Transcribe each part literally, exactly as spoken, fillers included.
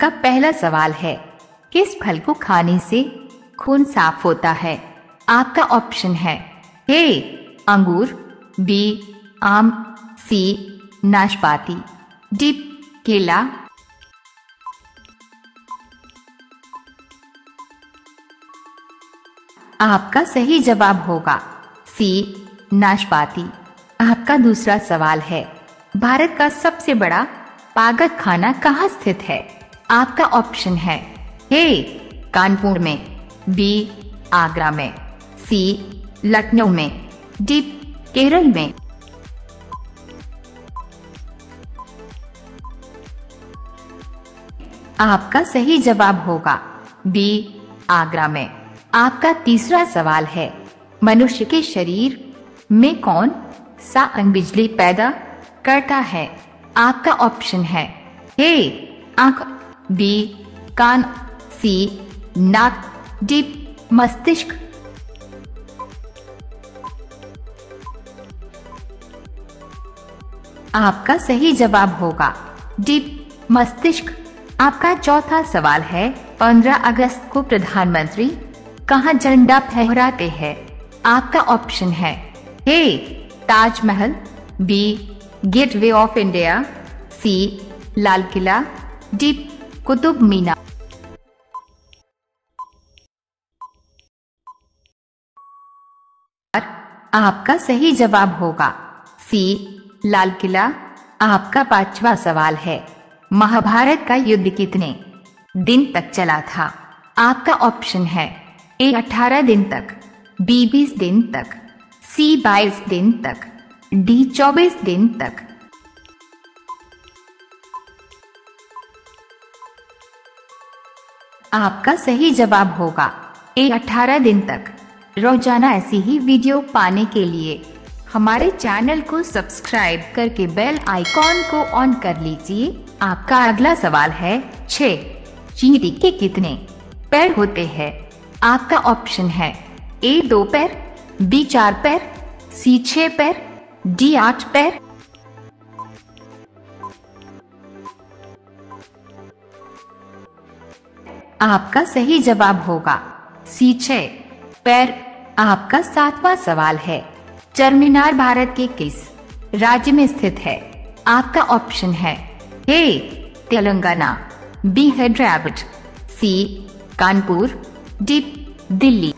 आपका पहला सवाल है, किस फल को खाने से खून साफ होता है? आपका ऑप्शन है ए अंगूर, बी आम, सी नाशपाती, डी केला। आपका सही जवाब होगा सी नाशपाती। आपका दूसरा सवाल है, भारत का सबसे बड़ा पागल खाना कहाँ स्थित है? आपका ऑप्शन है ए कानपुर में, बी आगरा में, सी लखनऊ में, डी केरल में। आपका सही जवाब होगा बी आगरा में। आपका तीसरा सवाल है, मनुष्य के शरीर में कौन सा अंग बिजली पैदा करता है? आपका ऑप्शन है ए आंख, बी कान, सी नाक, डी मस्तिष्क। आपका सही जवाब होगा डी मस्तिष्क। आपका चौथा सवाल है, पंद्रह अगस्त को प्रधानमंत्री कहाँ झंडा फहराते हैं? आपका ऑप्शन है A Taj Mahal, B Gateway of India, C Lal Qila, D Qutub Minar. आपका सही जवाब होगा सी लाल किला। आपका पांचवा सवाल है, महाभारत का युद्ध कितने दिन तक चला था? आपका ऑप्शन है ए अठारह दिन तक, बी बीस दिन तक, सी बाईस दिन तक, डी चौबीस दिन तक। आपका सही जवाब होगा ए अठारह दिन तक। रोजाना ऐसी ही वीडियो पाने के लिए हमारे चैनल को सब्सक्राइब करके बेल आइकॉन को ऑन कर लीजिए। आपका अगला सवाल है, छह चींटी के कितने पैर होते हैं? आपका ऑप्शन है ए दो पैर, बी चार पैर, सी छह पैर, डी आठ पैर। आपका सही जवाब होगा सी छह पैर। आपका सातवां सवाल है, चारमीनार भारत के किस राज्य में स्थित है? आपका ऑप्शन है A Telangana, B Hyderabad, C Kanpur, D Delhi.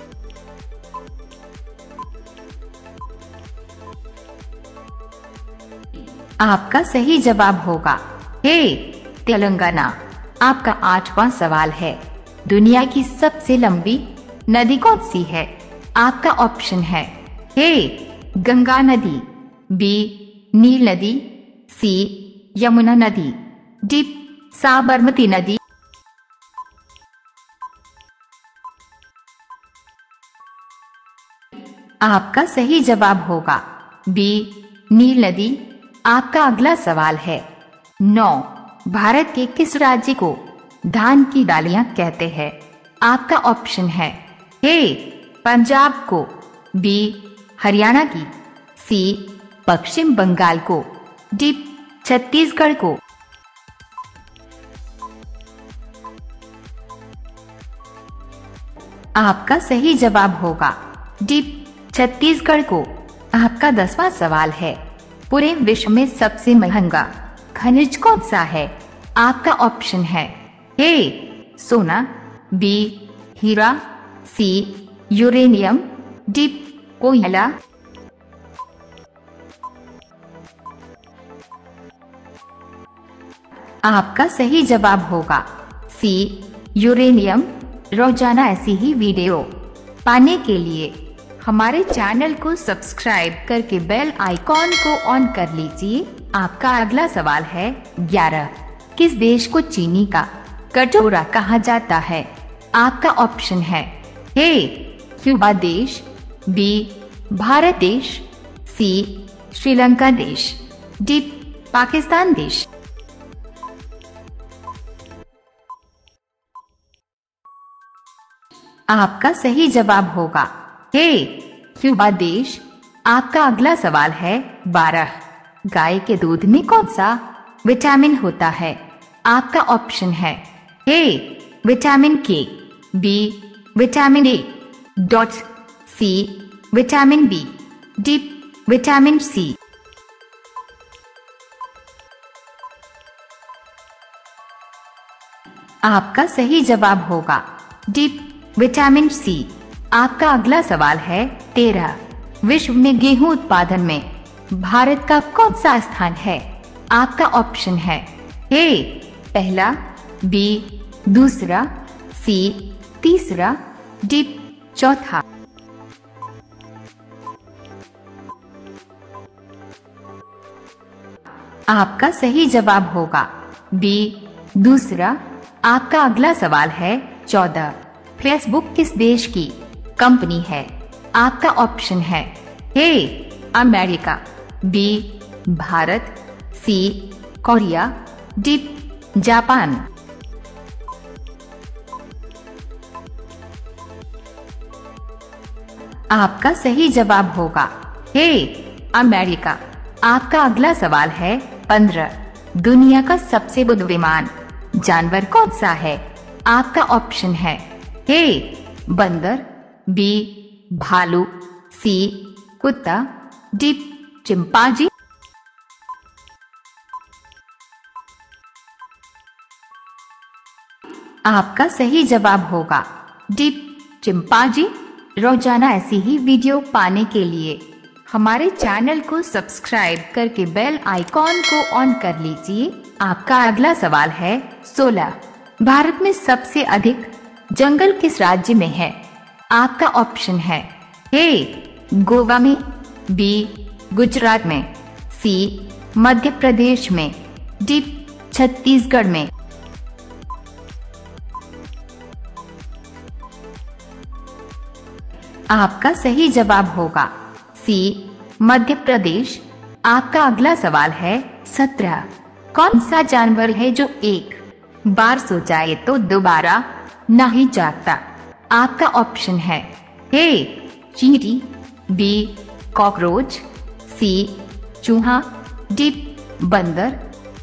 आपका सही जवाब होगा ए तेलंगाना। आपका आठवां सवाल है, दुनिया की सबसे लंबी नदी कौन सी है? आपका ऑप्शन है ए गंगा नदी, बी नील नदी, सी यमुना नदी, डी साबरमती नदी। आपका सही जवाब होगा बी नील नदी। आपका अगला सवाल है, नौ भारत के किस राज्य को धान की डालियां कहते हैं? आपका ऑप्शन है ए पंजाब को, बी हरियाणा की, सी पश्चिम बंगाल को, डी छत्तीसगढ़ को। आपका सही जवाब होगा डी छत्तीसगढ़ को। आपका दसवां सवाल है, पूरे विश्व में सबसे महंगा खनिज कौन सा है? आपका ऑप्शन है ए सोना, बी हीरा, सी यूरेनियम, डी कोयला। आपका सही जवाब होगा सी यूरेनियम। रोजाना ऐसी ही वीडियो पाने के लिए हमारे चैनल को सब्सक्राइब करके बेल आइकॉन को ऑन कर लीजिए। आपका अगला सवाल है, ग्यारह किस देश को चीनी का कटोरा कहा जाता है? आपका ऑप्शन है ए क्यूबा देश, बी भारत देश, सी श्रीलंका देश, डी पाकिस्तान देश। आपका सही जवाब होगा ए क्यूबा देश। आपका अगला सवाल है, बारह गाय के दूध में कौन सा विटामिन होता है? आपका ऑप्शन है A vitamin K, B vitamin A, dot C vitamin B, D vitamin C. आपका सही जवाब होगा डी विटामिन सी। आपका अगला सवाल है तेरह। विश्व में गेहूं उत्पादन में भारत का कौन सा स्थान है? आपका ऑप्शन है ए पहला, बी दूसरा, सी तीसरा, डी चौथा। आपका सही जवाब होगा बी दूसरा। आपका अगला सवाल है चौदह। फेसबुक किस देश की कंपनी है? आपका ऑप्शन है A America, B Bharat, C Korea, D Japan. आपका सही जवाब होगा ए अमेरिका। आपका अगला सवाल है पंद्रह। दुनिया का सबसे बुद्धिमान जानवर कौन सा है? आपका ऑप्शन है ए बंदर, बी भालू, सी कुत्ता, डी चिंपांजी। आपका सही जवाब होगा डी चिंपांजी। रोजाना ऐसी ही वीडियो पाने के लिए हमारे चैनल को सब्सक्राइब करके बेल आइकॉन को ऑन कर लीजिए। आपका अगला सवाल है सोलह। भारत में सबसे अधिक जंगल किस राज्य में है? आपका ऑप्शन है ए गोवा में, बी गुजरात में, सी मध्य प्रदेश में, डी छत्तीसगढ़ में। आपका सही जवाब होगा सी मध्य प्रदेश। आपका अगला सवाल है सत्रह। कौन सा जानवर है जो एक बार सो जाए तो दोबारा नहीं जागता? आपका ऑप्शन है ए चींटी, बी कॉकरोच, सी चूहा, डी बंदर।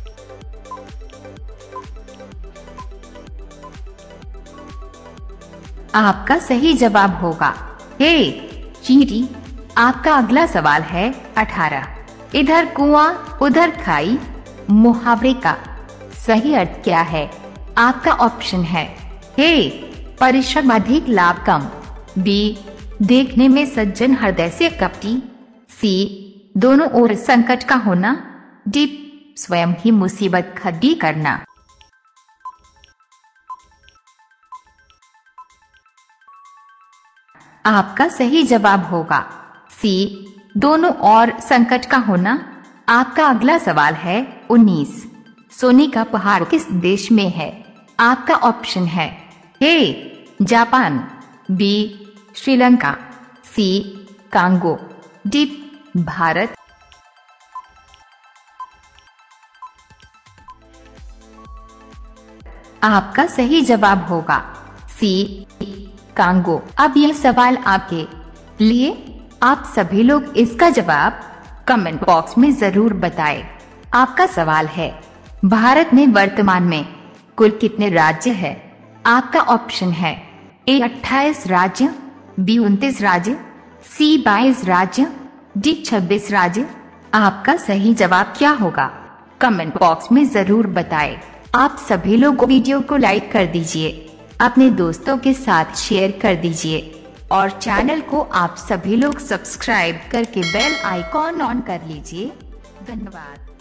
आपका सही जवाब होगा ए चींटी। आपका अगला सवाल है अठारह। इधर कुआं उधर खाई मुहावरे का सही अर्थ क्या है? आपका ऑप्शन है ए परिश्रम अधिक लाभ कम, बी देखने में सज्जन हृदय से कपटी, सी दोनों ओर संकट का होना, डी स्वयं ही मुसीबत खड़ी करना। आपका सही जवाब होगा सी दोनों ओर संकट का होना। आपका अगला सवाल है उन्नीस। सोने का पहाड़ किस देश में है? आपका ऑप्शन है A Japan, B Sri Lanka, C Congo, D Bharat. आपका सही जवाब होगा सी कांगो। अब यह सवाल आपके लिए। आप सभी लोग इसका जवाब कमेंट बॉक्स में जरूर बताएं। आपका सवाल है भारत में वर्तमान में कुल कितने राज्य है? आपका ऑप्शन है ए अट्ठाईस राज्य, बी उनतीस राज्य, सी बाईस राज्य, डी छब्बीस राज्य। आपका सही जवाब क्या होगा? कमेंट बॉक्स में जरूर बताएं। आप सभी लोग वीडियो को लाइक कर दीजिए, अपने दोस्तों के साथ शेयर कर दीजिए और चैनल को आप सभी लोग सब्सक्राइब करके बेल आइकॉन ऑन कर लीजिए। धन्यवाद।